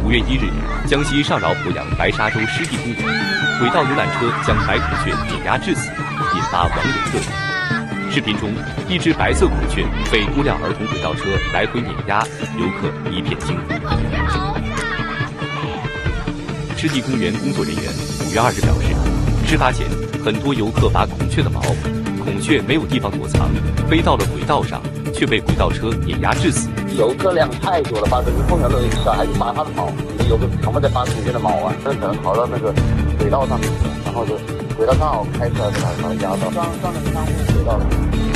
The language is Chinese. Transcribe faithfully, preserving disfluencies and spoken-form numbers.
五月一日，江西上饶鄱阳白沙洲湿地公园，轨道游览车将白孔雀碾压致死，引发网友热议。视频中，一只白色孔雀被多辆儿童轨道车来回碾压，游客一片惊呼。湿地公园工作人员五月二日表示，事发前很多游客拔孔雀的毛，孔雀没有地方躲藏，飞到了轨道上，却被轨道车碾压致死。 游客量太多了，把整个公园都小孩子拔它的毛，游客他们在拔孔雀的毛啊，这可能跑到那个轨道上面，然后就轨道刚好开出来，把它把它压到，撞撞那个商户轨道了。